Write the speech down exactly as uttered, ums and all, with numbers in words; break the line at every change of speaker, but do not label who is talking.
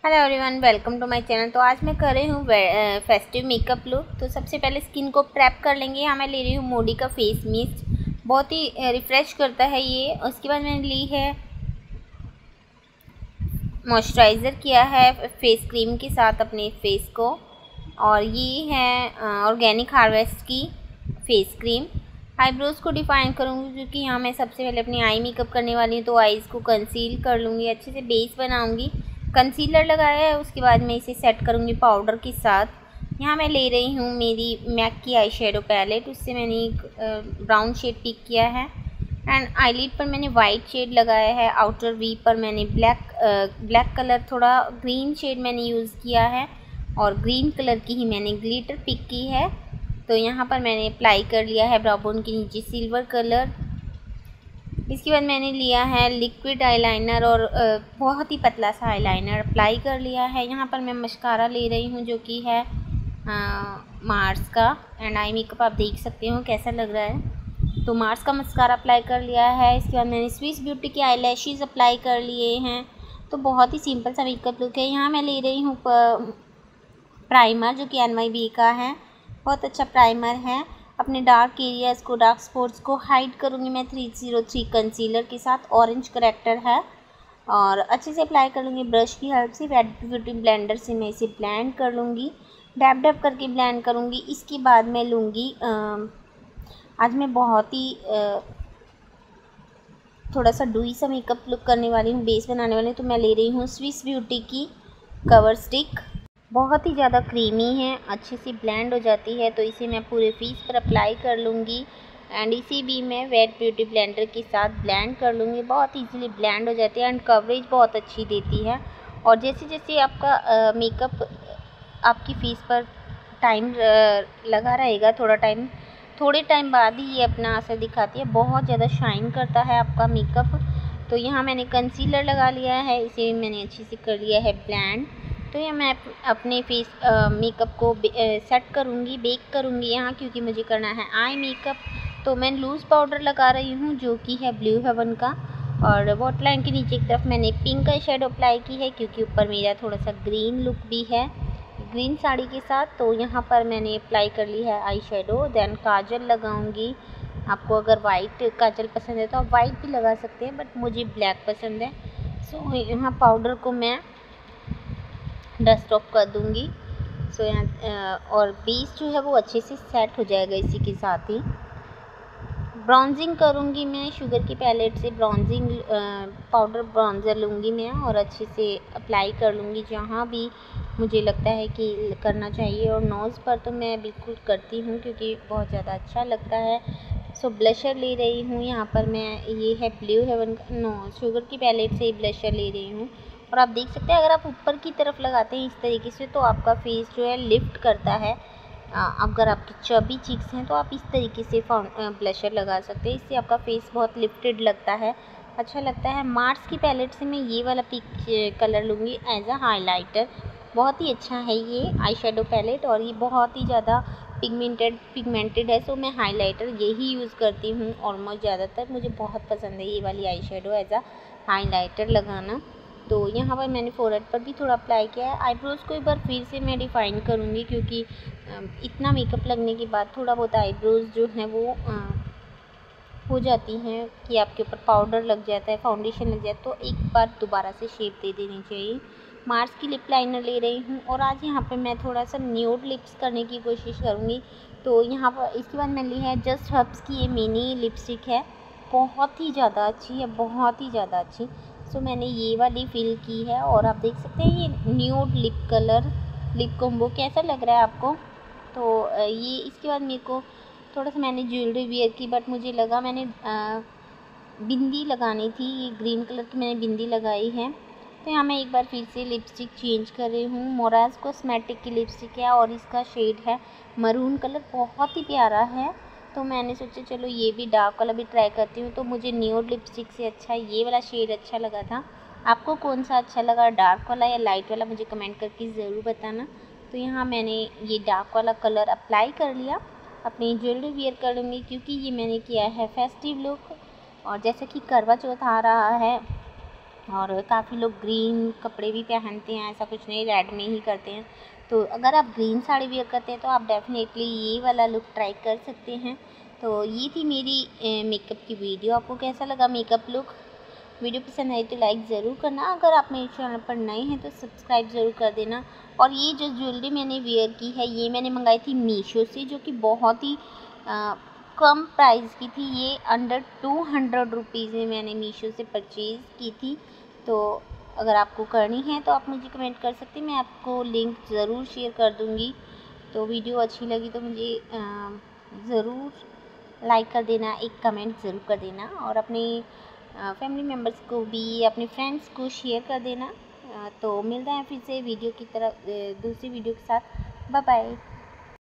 Hello everyone, welcome to my channel. तो आज मैं कर रही हूँ फेस्टिव मेकअप लुक। तो सबसे पहले स्किन को प्रेप कर लेंगे। यहाँ मैं ले रही हूँ मोडी का फेस मिस्ट, बहुत ही रिफ़्रेश करता है ये। उसके बाद मैंने ली है मॉइस्चराइज़र किया है फेस क्रीम के साथ अपने फेस को, और ये है ऑर्गेनिक हार्वेस्ट की फेस क्रीम। आईब्रोज़ को डिफाइन करूँगी क्योंकि यहाँ मैं सबसे पहले अपनी आई मेकअप करने वाली हूँ, तो आईज़ को कंसील कर लूँगी, अच्छे से बेस बनाऊँगी। कंसीलर लगाया है, उसके बाद मैं इसे सेट करूँगी पाउडर के साथ। यहाँ मैं ले रही हूँ मेरी मैक की आई शेडो पैलेट, उससे मैंने एक ब्राउन शेड पिक किया है। एंड आईलिड पर मैंने वाइट शेड लगाया है, आउटर वी पर मैंने ब्लैक ब्लैक कलर, थोड़ा ग्रीन शेड मैंने यूज़ किया है, और ग्रीन कलर की ही मैंने ग्लिटर पिक की है। तो यहाँ पर मैंने अप्लाई कर लिया है ब्राउ बोन के नीचे सिल्वर कलर। इसके बाद मैंने लिया है लिक्विड आईलाइनर, और बहुत ही पतला सा आईलाइनर अप्लाई कर लिया है। यहाँ पर मैं मस्कारा ले रही हूँ जो कि है मार्स का, एंड आई मेकअप आप देख सकते हो कैसा लग रहा है। तो मार्स का मस्कारा अप्लाई कर लिया है। इसके बाद मैंने स्विस ब्यूटी के आई लैशेज़ अप्लाई कर लिए हैं। तो बहुत ही सिंपल सा मेकअप लुक है। यहाँ मैं ले रही हूँ प्राइमर जो कि एन वाई बी का है, बहुत अच्छा प्राइमर है। अपने डार्क एरियाज़ को, डार्क स्पॉट्स को हाइड करूँगी मैं थ्री ज़ीरो थ्री कंसीलर के साथ, ऑरेंज करेक्टर है, और अच्छे से अप्लाई कर लूँगी ब्रश की हेल्प से। रेड ब्यूटी ब्लेंडर से मैं इसे ब्लेंड कर लूँगी, डैब डैब करके ब्लेंड करूँगी। इसके बाद मैं लूँगी, आज मैं बहुत ही आ, थोड़ा सा डूई सा मेकअप लुक करने वाली हूँ, बेस बनाने वाली हूँ। तो मैं ले रही हूँ स्विस ब्यूटी की कवर स्टिक, बहुत ही ज़्यादा क्रीमी है, अच्छे से ब्लेंड हो जाती है। तो इसे मैं पूरे फेस पर अप्लाई कर लूँगी, एंड इसी भी मैं वेट ब्यूटी ब्लेंडर के साथ ब्लेंड कर लूँगी। बहुत इजीली ब्लेंड हो जाती है, एंड कवरेज बहुत अच्छी देती है। और जैसे जैसे आपका मेकअप आपकी फेस पर टाइम लगा रहेगा, थोड़ा टाइम थोड़े टाइम बाद ही ये अपना असर दिखाती है, बहुत ज़्यादा शाइन करता है आपका मेकअप। तो यहाँ मैंने कंसीलर लगा लिया है, इसे मैंने अच्छे से कर लिया है ब्लेंड। तो ये मैं अपने फेस मेकअप को सेट करूँगी, बेक करूँगी यहाँ, क्योंकि मुझे करना है आई मेकअप। तो मैं लूज़ पाउडर लगा रही हूँ जो कि है ब्लू हेवन का, और वॉटर लाइन के नीचे की तरफ मैंने पिंक का शेडो अप्लाई की है, क्योंकि ऊपर मेरा थोड़ा सा ग्रीन लुक भी है ग्रीन साड़ी के साथ। तो यहाँ पर मैंने अप्लाई कर ली है आई शेडो। देन काजल लगाऊँगी। आपको अगर वाइट काजल पसंद है तो आप वाइट भी लगा सकते हैं, बट मुझे ब्लैक पसंद है। सो यहाँ पाउडर को मैं डस्ट ऑफ कर दूँगी। सो यहाँ और बेस जो है वो अच्छे से सेट हो जाएगा। इसी के साथ ही ब्राउजिंग करूँगी मैं, शुगर की पैलेट से ब्राउजिंग पाउडर ब्राउज़र लूँगी मैं, और अच्छे से अप्लाई कर लूँगी जहाँ भी मुझे लगता है कि करना चाहिए। और नोज़ पर तो मैं बिल्कुल करती हूँ क्योंकि बहुत ज़्यादा अच्छा लगता है। सो ब्लशर ले रही हूँ यहाँ पर मैं, ये है ब्लू हेवन का, नो शुगर की पैलेट से ही ब्लशर ले रही हूँ। और आप देख सकते हैं अगर आप ऊपर की तरफ लगाते हैं इस तरीके से तो आपका फेस जो है लिफ्ट करता है। अगर आपकी चबी चीक्स हैं तो आप इस तरीके से ब्लशर लगा सकते हैं, इससे आपका फेस बहुत लिफ्टेड लगता है, अच्छा लगता है। मार्स की पैलेट से मैं ये वाला पिक कलर लूँगी एज अ हाइलाइटर। बहुत ही अच्छा है ये आई शेडो पैलेट, और ये बहुत ही ज़्यादा पिगमेंटेड पिगमेंटेड है। सो मैं हाइलाइटर यही यूज़ करती हूँ ऑलमोस्ट ज़्यादातर, मुझे बहुत पसंद है ये वाली eye shadow as a highlighter लगाना। तो यहाँ पर मैंने फोरहेड पर भी थोड़ा अप्लाई किया है। आईब्रोज़ को एक बार फिर से मैं डिफ़ाइन करूँगी, क्योंकि इतना मेकअप लगने के बाद थोड़ा बहुत आईब्रोज़ जो हैं वो हो जाती हैं कि आपके ऊपर पाउडर लग जाता है, फाउंडेशन लग जाता है, तो एक बार दोबारा से शेप दे देनी चाहिए। मार्स की लिप लाइनर ले रही हूँ, और आज यहाँ पे मैं थोड़ा सा न्यूड लिप्स करने की कोशिश करूँगी। तो यहाँ पर इसके बाद मैं ली है जस्ट हर्ब्स की ये मिनी लिपस्टिक है, बहुत ही ज़्यादा अच्छी है, बहुत ही ज़्यादा अच्छी। सो मैंने ये वाली फिल की है, और आप देख सकते हैं ये nude lip colour lip combo कैसा लग रहा है आपको। तो ये इसके बाद मेरे को थोड़ा सा मैंने ज्वेलरी वेयर की, बट मुझे लगा मैंने आ, बिंदी लगानी थी, ये ग्रीन कलर की मैंने बिंदी लगाई है। तो यहाँ मैं एक बार फिर से लिपस्टिक चेंज कर रही हूँ। मोराज कॉस्मेटिक की लिपस्टिक है, और इसका शेड है मरून कलर, बहुत ही प्यारा है। तो मैंने सोचा चलो ये भी डार्क वाला भी ट्राई करती हूँ। तो मुझे न्यूड लिपस्टिक से अच्छा ये वाला शेड अच्छा लगा था। आपको कौन सा अच्छा लगा, डार्क वाला या लाइट वाला, मुझे कमेंट करके ज़रूर बताना। तो यहाँ मैंने ये डार्क वाला कलर अप्लाई कर लिया, अपनी ज्वेलरी वेयर कर लूँगी, क्योंकि ये मैंने किया है फेस्टिव लुक। और जैसे कि करवा चौथ आ रहा है और काफ़ी लोग ग्रीन कपड़े भी पहनते हैं, ऐसा कुछ नहीं, रेड में ही करते हैं। तो अगर आप ग्रीन साड़ी वेयर करते हैं तो आप डेफिनेटली ये वाला लुक ट्राई कर सकते हैं। तो ये थी मेरी मेकअप की वीडियो। आपको कैसा लगा मेकअप लुक? वीडियो पसंद आई तो लाइक ज़रूर करना। अगर आप मेरे चैनल पर नए हैं तो सब्सक्राइब ज़रूर कर देना। और ये जो ज्वेलरी मैंने वेयर की है ये मैंने मंगाई थी मीशो से, जो कि बहुत ही आ, कम प्राइस की थी। ये अंडर टू हंड्रेड रुपीज़ में मैंने मीशो से परचेज़ की थी। तो अगर आपको करनी है तो आप मुझे कमेंट कर सकते हैं, मैं आपको लिंक ज़रूर शेयर कर दूँगी। तो वीडियो अच्छी लगी तो मुझे ज़रूर लाइक कर देना, एक कमेंट ज़रूर कर देना, और अपने फैमिली मेम्बर्स को भी, अपने फ्रेंड्स को शेयर कर देना। तो मिलते हैं फिर से वीडियो की तरफ दूसरी वीडियो के साथ। Bye bye.